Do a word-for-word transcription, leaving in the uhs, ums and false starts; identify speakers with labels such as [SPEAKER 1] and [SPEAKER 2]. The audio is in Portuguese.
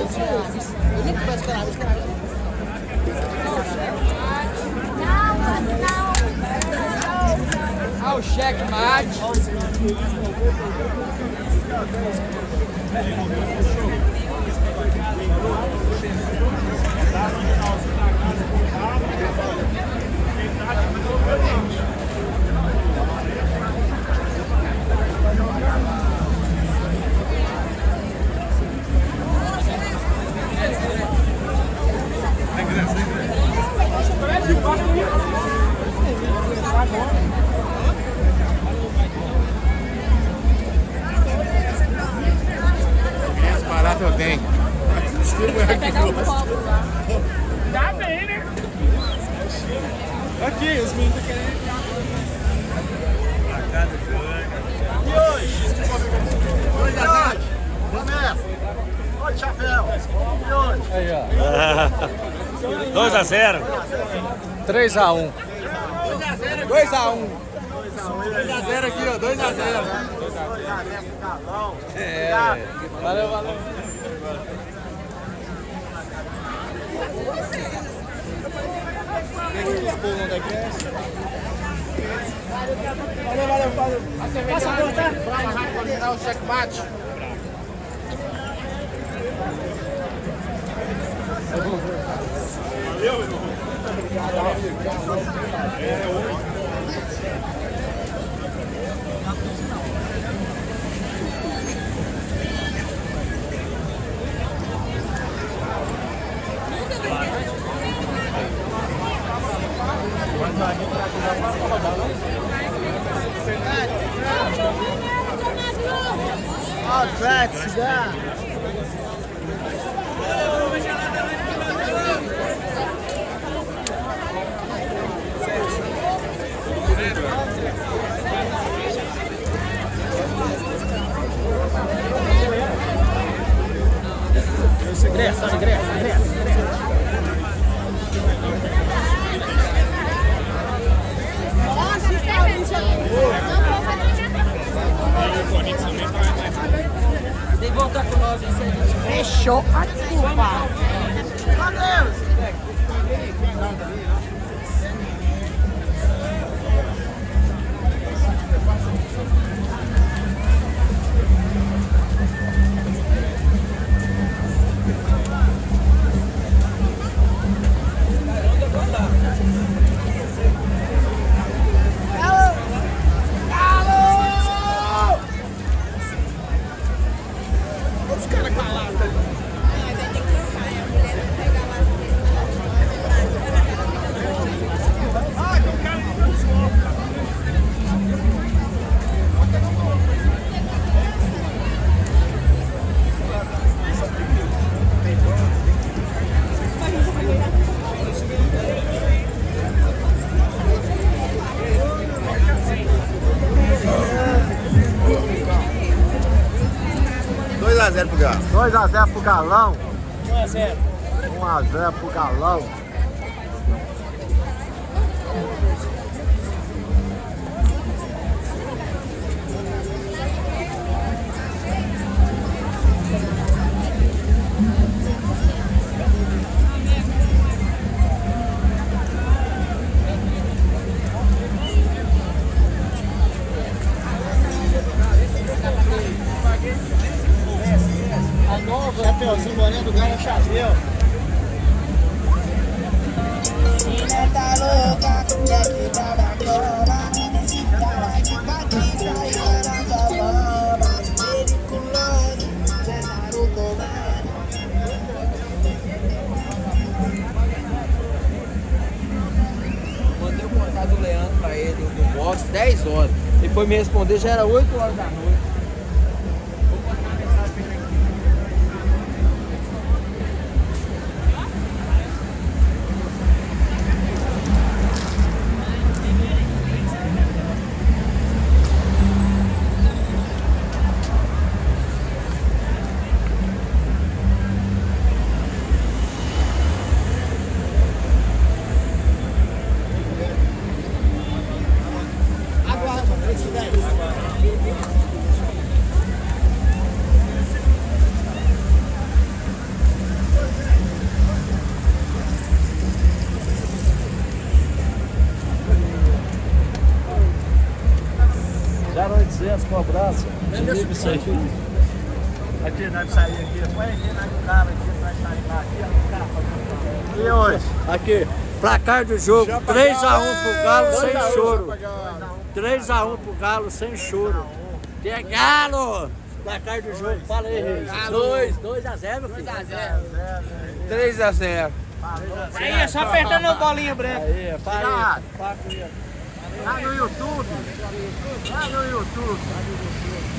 [SPEAKER 1] Ah, o checkmate.
[SPEAKER 2] Esse barato eu tenho.
[SPEAKER 3] Vai pegar um copo lá.
[SPEAKER 4] Dá bem, né? Aqui, os meninos querem.
[SPEAKER 5] E hoje? dois a zero. Começa. Olha o chapéu. E hoje?
[SPEAKER 1] Aí, ó.
[SPEAKER 6] dois a zero.
[SPEAKER 1] três a um.
[SPEAKER 5] dois a um. dois a zero aqui, ó. dois a zero. dois a zero pro Galão.
[SPEAKER 1] É. Valeu, valeu.
[SPEAKER 5] Valeu, valeu, valeu. Passa a conta.
[SPEAKER 2] Vai virar o checkmate.
[SPEAKER 5] Ó, Atlético, dá. Ingressa, ingressa, ingressa.
[SPEAKER 1] Tem que voltar com nós, hein?
[SPEAKER 5] Fechou. Ah, desculpa. Adeus.
[SPEAKER 2] dois a zero pro Galo.
[SPEAKER 5] dois a zero pro Galão.
[SPEAKER 4] um a zero.
[SPEAKER 5] um a zero pro Galão. A nova, chapeuzinho moreno do Galo, chapéu.
[SPEAKER 7] Menina tá louca, quer que dá na cama. Ela de Patrícia e ela da mama. Ele pulando, Cesaro tomando.
[SPEAKER 1] Mandei o contato do Leandro pra ele do box, dez horas. Ele foi me responder, já era oito horas da noite.
[SPEAKER 5] Sucesso, um abraço. Desliga isso aí. Aqui, nós vamos sair aqui. Põe aqui, nós no carro aqui, nós sair lá aqui, ó, carro. E hoje?
[SPEAKER 8] Aqui, placar do jogo, três a um pro Galo sem choro. três a um pro Galo sem choro. Que é Galo! Placar do jogo, fala aí, Reis. dois, dois a zero, filho. dois a zero.
[SPEAKER 1] três a zero.
[SPEAKER 7] Aí, é só apertando a bolinha branca.
[SPEAKER 8] Aí, para aí.
[SPEAKER 5] Lá no YouTube. Lá no YouTube.